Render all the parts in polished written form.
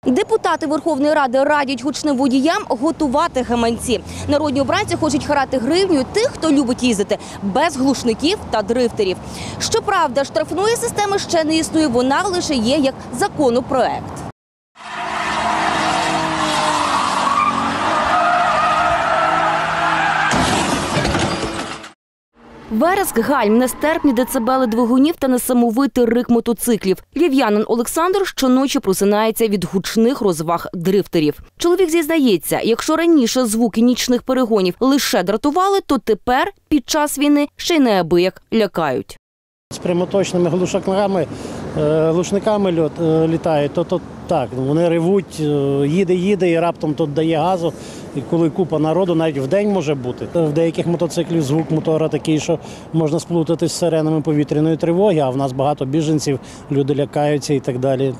Депутати Верховної Ради радять гучним водіям готувати гаманці. Народні обранці хочуть карати гривнею тих, хто любить їздити без глушників та дрифтерів. Щоправда, штрафної системи ще не існує, вона лише є як законопроект. Вереск, гальм, нестерпні децибели двигунів та несамовитий рик мотоциклів. Львів'янин Олександр щоночі просинається від гучних розваг дрифтерів. Чоловік зізнається, якщо раніше звуки нічних перегонів лише дратували, то тепер, під час війни, ще й неабияк лякають. З прямоточними глушниками літають, то так, вони ревуть, їде і раптом тут дає газу. І коли купа народу, навіть в день може бути. В деяких мотоциклів звук мотора такий, що можна сплутати з сиренами повітряної тривоги, а в нас багато біженців, люди лякаються і так далі.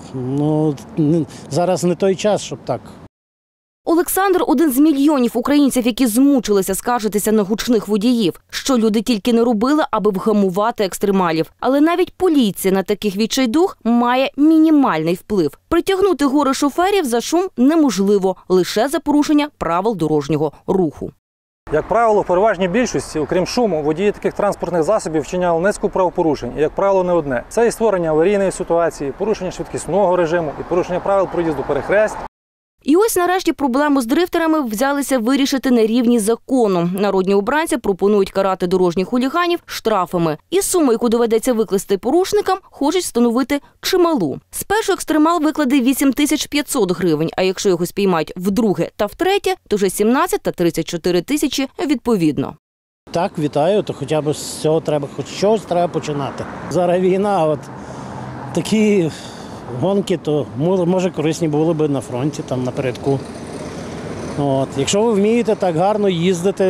Зараз не той час, щоб так. Олександр – один з мільйонів українців, які змучилися скаржитися на гучних водіїв. Що люди тільки не робили, аби вгамувати екстремалів. Але навіть поліція на таких відчайдух має мінімальний вплив. Притягнути горе шоферів за шум неможливо, лише за порушення правил дорожнього руху. Як правило, в переважній більшості, окрім шуму, водії таких транспортних засобів вчиняли низку правопорушень, і, як правило, не одне. Це і створення аварійної ситуації, порушення швидкісного режиму і порушення правил проїзду перехресть. І ось нарешті проблему з дрифтерами взялися вирішити на рівні закону. Народні обранці пропонують карати дорожніх хуліганів штрафами. І суму, яку доведеться викласти порушникам, хочуть встановити чималу. Спершу екстремал викладе 8500 гривень, а якщо його спіймають вдруге та втретє, то вже 17 та 34 тисячі відповідно. Так, вітаю, то хоча б з цього треба, хоч щось треба починати. Зараз війна, от такі гонки, то може корисні були б на фронті, там напередку. Якщо ви вмієте так гарно їздити,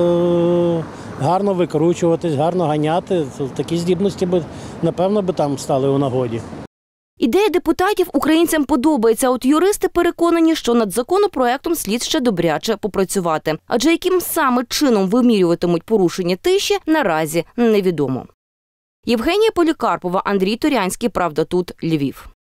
гарно викручуватись, гарно ганяти, то такі здібності б, напевно, там стали у нагоді. Ідея депутатів українцям подобається, от юристи переконані, що над законопроектом слід ще добряче попрацювати. Адже яким саме чином вимірюватимуть порушення тиші, наразі невідомо. Євгенія Полікарпова, Андрій Торянський, Правда тут, Львів.